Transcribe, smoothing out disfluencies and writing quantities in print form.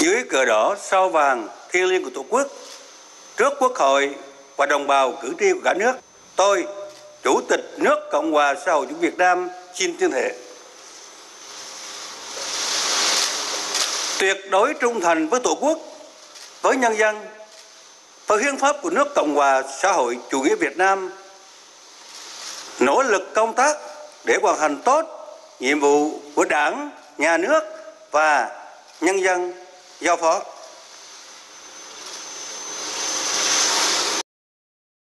dưới cờ đỏ sao vàng thiêng liêng của Tổ quốc, trước Quốc hội và đồng bào cử tri của cả nước, tôi, Chủ tịch nước Cộng hòa xã hội chủ nghĩa Việt Nam xin tuyên thệ tuyệt đối trung thành với Tổ quốc, với nhân dân, với hiến pháp của nước Cộng hòa xã hội chủ nghĩa Việt Nam, nỗ lực công tác để hoàn thành tốt nhiệm vụ của Đảng, Nhà nước và nhân dân giao phó.